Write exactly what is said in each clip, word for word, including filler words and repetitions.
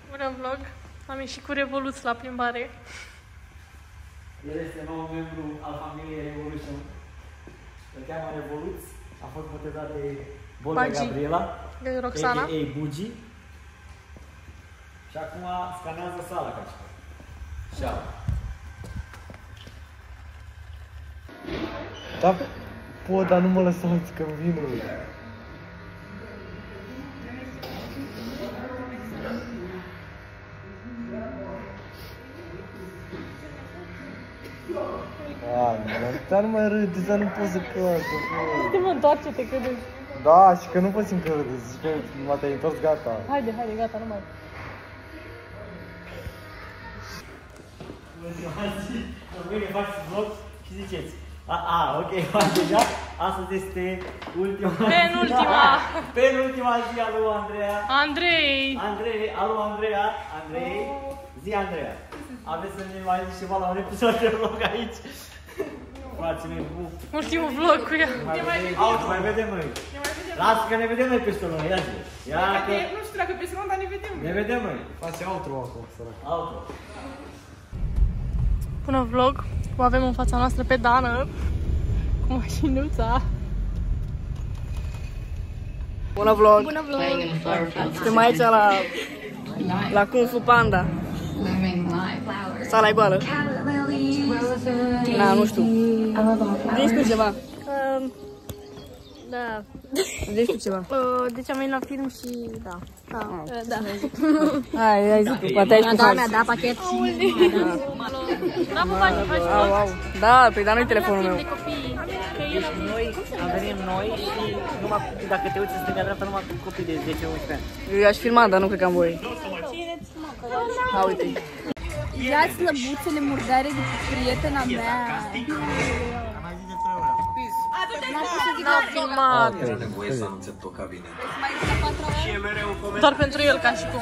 Bună vlog! Am ieșit cu Revoluț la plimbare. El este nou membru al familiei Revolution. Îl cheamă Revoluț. A fost botezat de Bolga Gabriela, de Roxana, a k a. Bugi. Și acum scanează sala ca și. Ceau. Da, pot, dar nu mă lăsați că vin lui. Dar nu mai râde, dar nu pot să cad. Te mă întoarce-te, crede. Da, și că nu pot să-mi că râdeți, și că m-a te-ai întors, gata. Haide, haide, gata, nu mai. Mâine faceți vlog și ziceți. A, a, ok, faci deja. Astăzi este ultima Penultima. zi. Penultima zi a lui Andreea. Andrei. Andrei, alu Andreea. Andrei, zi Andreea. Aveți să ne mai zici ceva la un episod de vlog aici? Frații mei, bu. Ultimul vlog cu ea. Auzi, mai vedem noi. Lasă că ne vedem noi peste noi, ia zi. Ia că... Nu știu dacă peste noi, dar ne vedem. Ne vedem noi. Face outro acum, sărac. Outro. Bună vlog. O avem în fața noastră pe Dana. Cu mașinuța. Bună vlog. Bună vlog. Suntem aici la, la Kung Fu Panda. Sala e goală. Na, nu știu. Zici tu ceva. Uh, da. Zici tu ceva. Uh, deci am venit la film și da. Da. Uh, da. Hai, hai zi tu, poate ai cu Da, hai. mi-a dat pachet. Da, bă, bani, faci Au, au. Da, păi dar nu-i telefonul meu. de copii. Noi am venit noi și numai, dacă te uiți în stânga-dreapta, numai copii de zece unsprezece ani. Eu aș filma, dar nu cred că am voie. Ha, uite. Ia slăbuțele murdare de prietena mea. N-am filmat. Doar pentru el, ca și cum.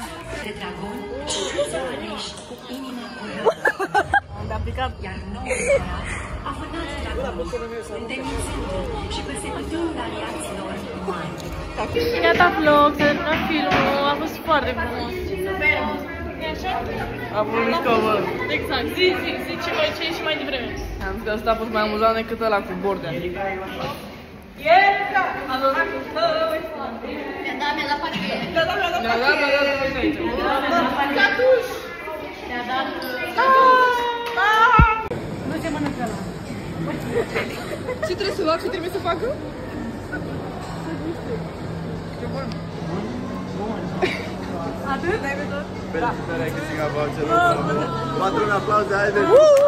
Am picat. Gata vlog, să terminăm filmul, a fost foarte frumos. A fost mișto, bă. Exact, zi, zi, zi ce mai ce și mai devreme. Am zis că ăsta a fost mai amuzant decât ăla cu Bordea. Mi-a dat, mi-a dat pachet. Mi-a dat, mi-a dat, mi-a dat, aici. Mi-a dat... Nu se mănâncă ăla. Ce trebuie să fac? Ce trebuie să facă? Atât? Spera, spera că se gaba acela. Patru un aplauze, haide!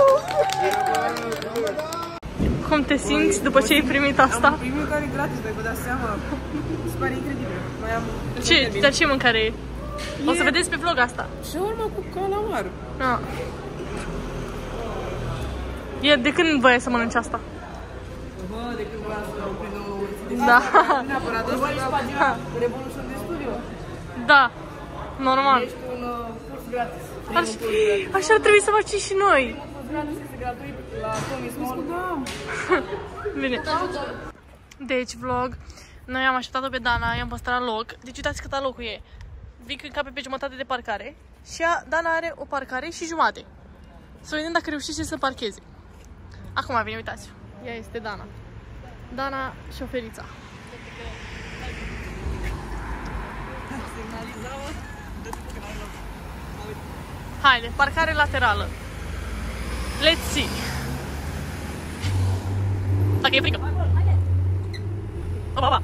Cum te simți după ce ai primit asta? Am primit mâncare gratis, voi vă dați seama. Se pare incredibil. Mai am... Ce? Dar ce mâncare e? O să vedeți pe vlog asta. Shawarma cu calamar. Ah. E de când voiai să mănânci asta? Bă, de când voiam să o prind o urție. Da. Neapărat, asta e pagina Revolution de Studio. Da, normal. Ești un curs gratis. Așa, așa ar trebui să facem și noi. Curs gratis este gratuit la Tommy Small. Bine. Deci, vlog. Noi am așteptat-o pe Dana, i-am păstrat loc. Deci uitați cât locul e. Vic încape pe jumătate de parcare. Și ea, Dana are o parcare și jumate. Să vedem dacă reușește să parcheze. Acum vine, uitați. Ea este Dana. Dana, șoferița. Haide, parcare laterală. Let's see. Dacă e frică. Opa, opa.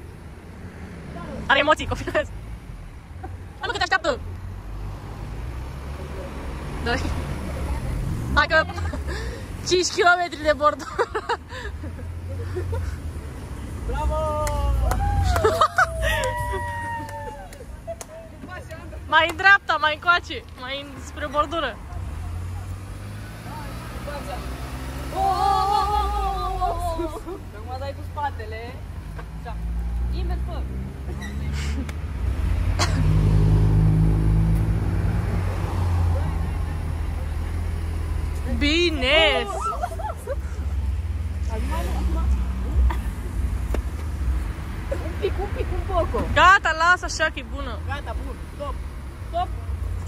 Are emoții, confirmez. Hai mă că te așteaptă. Doi. Hai că cinci kilometri de bordură. Bravo! Mai în dreapta, mai încoace, mai în spre bordură. Acum dai cu spatele. Invers, fă. Bine! Un pic, un pic, un poco. Gata, lasă așa că e bună. Gata, bun. Stop. Stop.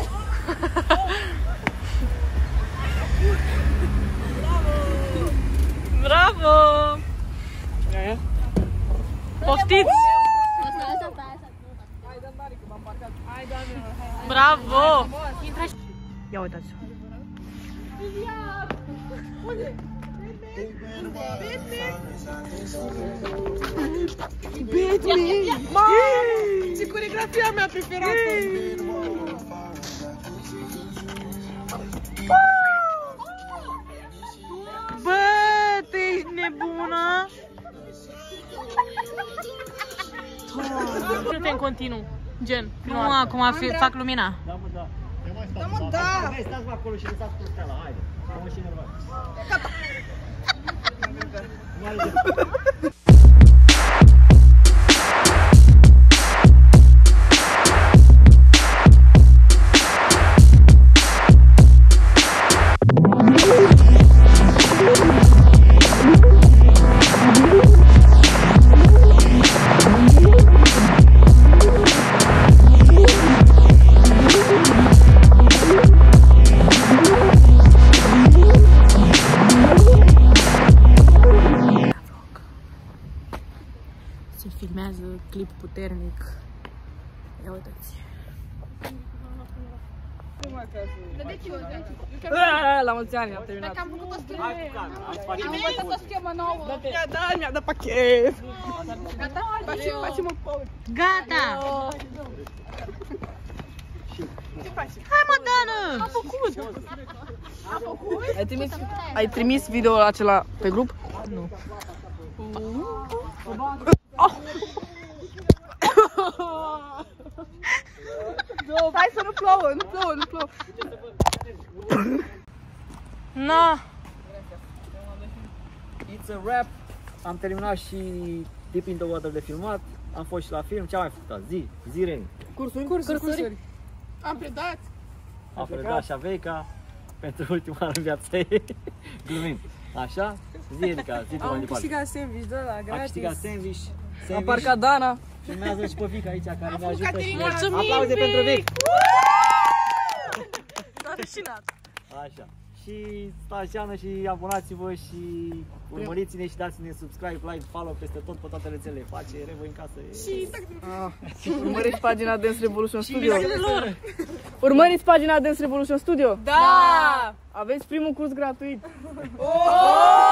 Bravo! Ia uitați. Ce coregrafia mea preferată! Bă, tu ești nebună! Nu te în continuu, gen. Nu, acum fac lumina. Da, mă, da. Da, mă, da! Hai, stați acolo și lăsați cu stela, haide. Am și nervat. Se filmează clip puternic. Ia uitați. La mulți ani am terminat. Am făcut o schemă. Hai cu calma, hai să facem. Am învățat o schemă nouă. Mi-a dat, mi-a dat pachet. Gata? Facem o pauză. Gata! Ce faci? Hai mă, Dana! Am făcut! Am făcut? Ai trimis, ai trimis video-ul acela pe grup? Nu. Hai să nu plouă, nu plouă, nu plouă. Na! It's a wrap. Am terminat și Deep in the Water de filmat. Am fost și la film. Ce am mai făcut? Zi, zi, Reni. Cursuri? Cursuri. Cursuri. Am predat. A predat și Aveica pentru ultima oară în viața ei. Glumim. Așa? Zi, Erica, zi tu mai Am departe. câștigat sandwich de ăla, A gratis. câștigat sandwich. Am Sandwich. parcat Dana. Filmează și pe Vic aici care ne ajută și Caterina. Mulțumim, aplauze Vic! pentru Vic. S-a rușinat. Așa. Și stați geană și abonați-vă și urmăriți-ne și dați-ne subscribe, like, follow peste tot pe toate rețelele. Face Revo în casă. Și Urmăriți pagina Dance Revolution Studio. Urmăriți pagina Dance Revolution Studio. Da! Aveți primul curs gratuit. Oh!